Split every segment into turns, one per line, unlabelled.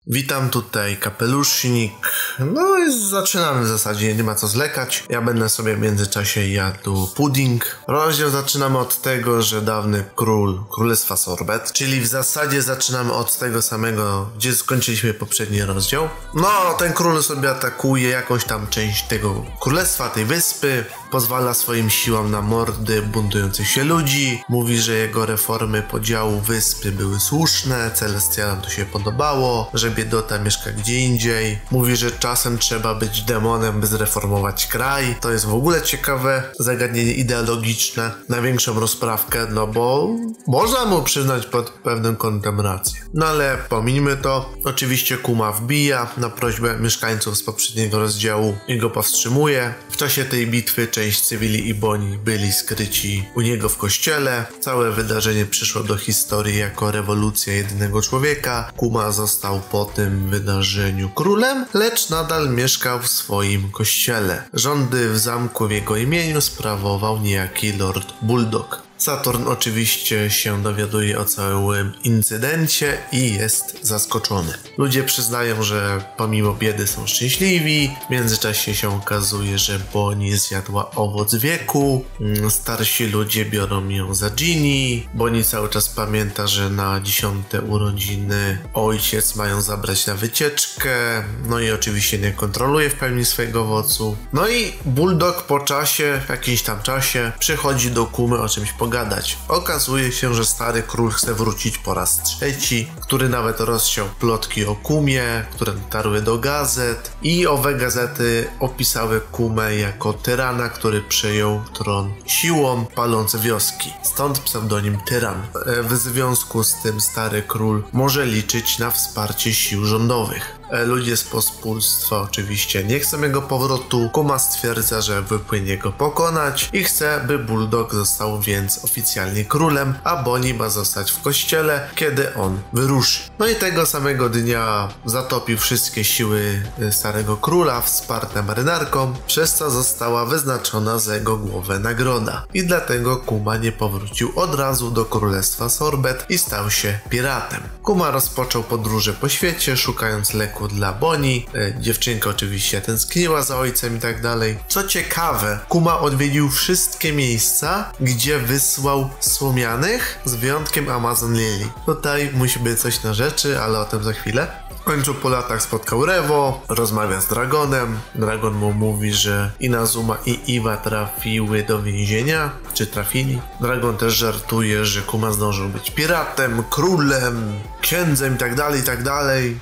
Witam, tutaj Kapelusznik. No i zaczynamy w zasadzie, nie ma co zlekać. Ja będę sobie w międzyczasie jadł pudding. Rozdział zaczynamy od tego, że dawny król Królestwa Sorbet, czyli w zasadzie zaczynamy od tego samego, gdzie skończyliśmy poprzedni rozdział. No, ten król sobie atakuje jakąś tam część tego królestwa, tej wyspy. Pozwala swoim siłom na mordy buntujących się ludzi. Mówi, że jego reformy podziału wyspy były słuszne, Celestialom to się podobało, że biedota mieszka gdzie indziej. Mówi, że czasem trzeba być demonem, by zreformować kraj. To jest w ogóle ciekawe zagadnienie ideologiczne. Największą rozprawkę, no bo można mu przyznać pod pewnym kątem rację. No ale pomińmy to. Oczywiście Kuma wbija na prośbę mieszkańców z poprzedniego rozdziału i go powstrzymuje. W czasie tej bitwy część cywili i Bonnie byli skryci u niego w kościele. Całe wydarzenie przyszło do historii jako rewolucja jedynego człowieka. Kuma został po tym wydarzeniu królem, lecz nadal mieszkał w swoim kościele. Rządy w zamku w jego imieniu sprawował niejaki Lord Bulldog. Saturn oczywiście się dowiaduje o całym incydencie i jest zaskoczony. Ludzie przyznają, że pomimo biedy są szczęśliwi. W międzyczasie się okazuje, że Bonnie zjadła owoc wieku. Starsi ludzie biorą ją za Ginny. Bonnie cały czas pamięta, że na 10. urodziny ojciec ma ją zabrać na wycieczkę. No i oczywiście nie kontroluje w pełni swojego owocu. No i Bulldog po czasie, jakimś tam czasie, przychodzi do Kumy o czymś pogadać. Okazuje się, że stary król chce wrócić po raz trzeci, który nawet rozsiał plotki o Kumie, które dotarły do gazet i owe gazety opisały Kumę jako tyrana, który przejął tron siłą, paląc wioski. Stąd pseudonim Tyran. W związku z tym stary król może liczyć na wsparcie sił rządowych. Ludzie z pospólstwa oczywiście nie chcą jego powrotu. Kuma stwierdza, że wypłynie go pokonać i chce, by Bulldog został więc oficjalnie królem, a Bonnie ma zostać w kościele, kiedy on wyruszy. No i tego samego dnia zatopił wszystkie siły starego króla, wsparte marynarką, przez co została wyznaczona za jego głowę nagroda. I dlatego Kuma nie powrócił od razu do Królestwa Sorbet i stał się piratem. Kuma rozpoczął podróże po świecie, szukając leku dla Bonnie. Dziewczynka oczywiście tęskniła za ojcem i tak dalej. Co ciekawe, Kuma odwiedził wszystkie miejsca, gdzie wysłał słomianych, z wyjątkiem Amazon Lily. Tutaj musi być coś na rzeczy, ale o tym za chwilę. W końcu po latach spotkał Rewo, rozmawia z Dragonem. Dragon mu mówi, że Inazuma i Iwa trafiły do więzienia, czy trafili. Dragon też żartuje, że Kuma zdążył być piratem, królem, księdzem i tak dalej.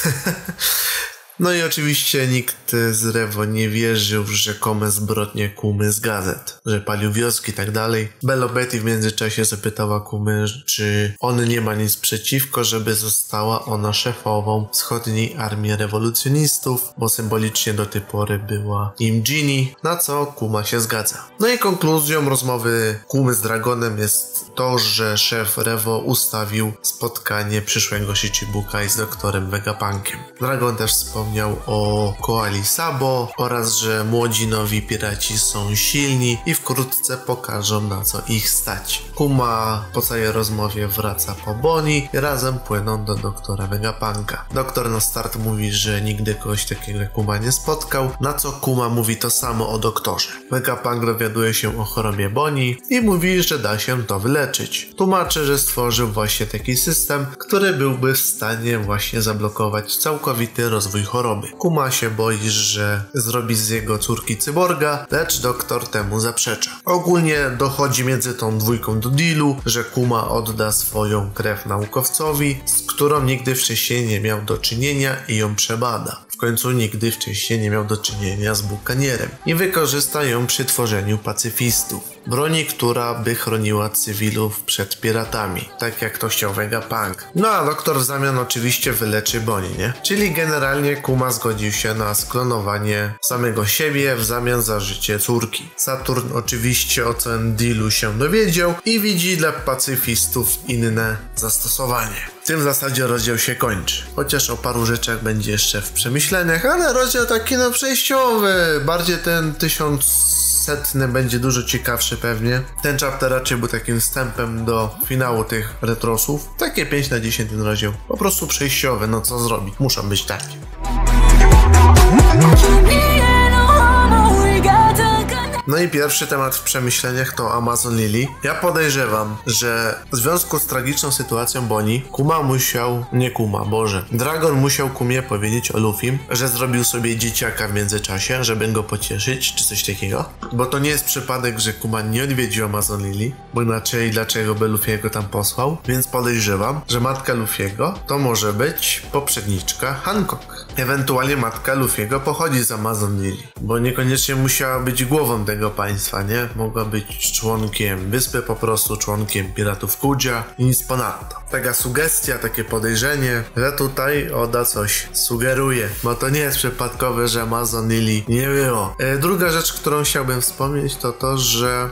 No i oczywiście nikt z Rewo nie wierzył w rzekome zbrodnie Kumy z gazet, że palił wioski i tak dalej. Bello Betty w międzyczasie zapytała Kumy, czy on nie ma nic przeciwko, żeby została ona szefową wschodniej armii rewolucjonistów, bo symbolicznie do tej pory była nim Ginny, na co Kuma się zgadza. No i konkluzją rozmowy Kumy z Dragonem jest to, że szef Rewo ustawił spotkanie przyszłego Shichibukai z doktorem Vegapunkiem. Dragon też wspomniał o koali Sabo oraz, że młodzi nowi piraci są silni i wkrótce pokażą, na co ich stać. Kuma po całej rozmowie wraca po Bonnie i razem płyną do doktora Vegapunka. Doktor na start mówi, że nigdy kogoś takiego jak Kuma nie spotkał, na co Kuma mówi to samo o doktorze. Vegapunk dowiaduje się o chorobie Bonnie i mówi, że da się to wyleczyć. Tłumaczy, że stworzył właśnie taki system, który byłby w stanie właśnie zablokować całkowity rozwój choroby. Kuma się boi, że zrobi z jego córki cyborga, lecz doktor temu zaprzecza. Ogólnie dochodzi między tą dwójką do dealu, że Kuma odda swoją krew naukowcowi, z którą nigdy wcześniej nie miał do czynienia i ją przebada. W końcu nigdy wcześniej nie miał do czynienia z bukanierem i wykorzysta ją przy tworzeniu pacyfistów. Broni, która by chroniła cywilów przed piratami, tak jak to chciał Vegapunk. No a doktor w zamian oczywiście wyleczy Bonnie, nie? Czyli generalnie Kuma zgodził się na sklonowanie samego siebie w zamian za życie córki. Saturn oczywiście o tym dealu się dowiedział i widzi dla pacyfistów inne zastosowanie. W tym w zasadzie rozdział się kończy. Chociaż o paru rzeczach będzie jeszcze w przemyśleniach, ale rozdział taki przejściowy. Bardziej ten 1000 setny będzie dużo ciekawszy pewnie. Ten chapter raczej był takim wstępem do finału tych retrosów. Takie 5 na 10 ten rozdział. Po prostu przejściowy, no co zrobić? Muszą być takie. No i pierwszy temat w przemyśleniach to Amazon Lily. Ja podejrzewam, że w związku z tragiczną sytuacją Bonnie, Dragon musiał Kumie powiedzieć o Luffym, że zrobił sobie dzieciaka w międzyczasie, żeby go pocieszyć, czy coś takiego. Bo to nie jest przypadek, że Kuma nie odwiedził Amazon Lily, bo inaczej dlaczego by Luffy'ego tam posłał, więc podejrzewam, że matka Luffy'ego to może być poprzedniczka Hancock. Ewentualnie matka Luffy'ego pochodzi z Amazon Lily, bo niekoniecznie musiała być głową tego państwa, nie? Mogła być członkiem wyspy, po prostu członkiem piratów Kudzia i nic ponadto. Taka sugestia, takie podejrzenie, że tutaj Oda coś sugeruje, bo to nie jest przypadkowe, że Amazon Lily nie było. Druga rzecz, którą chciałbym wspomnieć, to to, że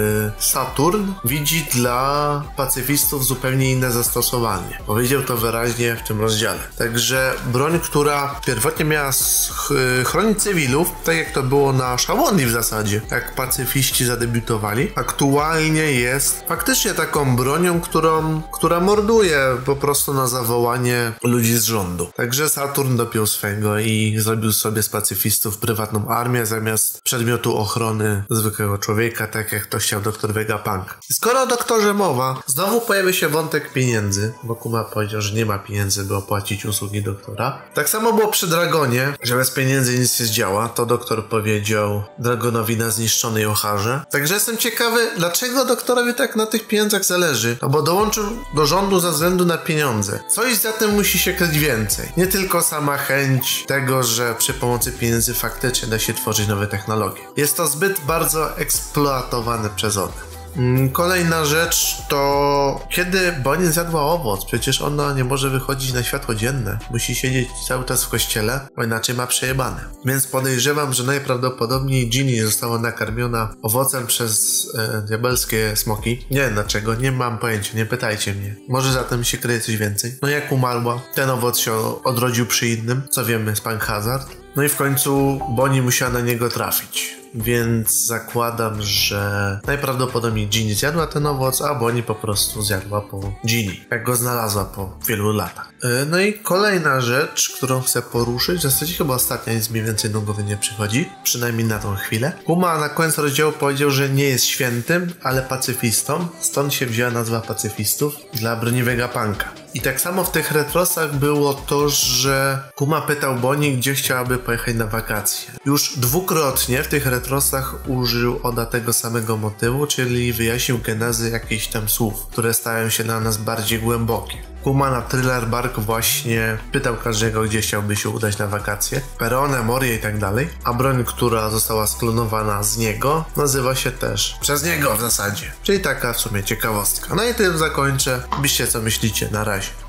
Saturn widzi dla pacyfistów zupełnie inne zastosowanie. Powiedział to wyraźnie w tym rozdziale. Także broń, która pierwotnie miała chronić cywilów, tak jak to było na Shawondi w zasadzie, jak pacyfiści zadebiutowali, aktualnie jest faktycznie taką bronią, która morduje po prostu na zawołanie ludzi z rządu. Także Saturn dopiął swego i zrobił sobie z pacyfistów prywatną armię zamiast przedmiotu ochrony zwykłego człowieka, tak jak to chciał doktor Vegapunk. Skoro o doktorze mowa, znowu pojawia się wątek pieniędzy, bo Kuma powiedział, że nie ma pieniędzy, by opłacić usługi doktora. Tak samo było przy Dragonie, że bez pieniędzy nic nie zdziała. To doktor powiedział Dragonowi na zniszczonej Ocharze. Także jestem ciekawy, dlaczego doktorowi tak na tych pieniądzach zależy. No bo dołączył do rządu ze względu na pieniądze. Coś za tym musi się kryć więcej. Nie tylko sama chęć tego, że przy pomocy pieniędzy faktycznie da się tworzyć nowe technologie. Jest to zbyt bardzo eksploatowane przez Odę. Kolejna rzecz to kiedy Bonnie zjadła owoc, przecież ona nie może wychodzić na światło dzienne. Musi siedzieć cały czas w kościele, bo inaczej ma przejebane. Więc podejrzewam, że najprawdopodobniej Ginny została nakarmiona owocem przez diabelskie smoki. Nie wiem dlaczego, nie mam pojęcia, nie pytajcie mnie. Może za tym się kryje coś więcej. No jak umarła, ten owoc się odrodził przy innym, co wiemy z Punk Hazard. No i w końcu Bonnie musiała na niego trafić. Więc zakładam, że najprawdopodobniej Ginny zjadła ten owoc, a Bonnie po prostu zjadła po Ginny, jak go znalazła po wielu latach. No i kolejna rzecz, którą chcę poruszyć, w zasadzie chyba ostatnia, nic mniej więcej do głowy nie przychodzi, przynajmniej na tą chwilę. Kuma na końcu rozdziału powiedział, że nie jest świętym, ale pacyfistą, stąd się wzięła nazwa pacyfistów dla broni Vegapunka. I tak samo w tych retrosach było to, że Kuma pytał Bonnie, gdzie chciałaby pojechać na wakacje. Już dwukrotnie w tych retrosach użył Oda tego samego motywu, czyli wyjaśnił genezę jakichś tam słów, które stają się dla nas bardziej głębokie. Kuma na Thriller Bark właśnie pytał każdego, gdzie chciałby się udać na wakacje. Perone, Morie i tak dalej. A broń, która została sklonowana z niego, nazywa się też przez niego w zasadzie. Czyli taka w sumie ciekawostka. No i tym zakończę. Piszcie co myślicie. Na razie.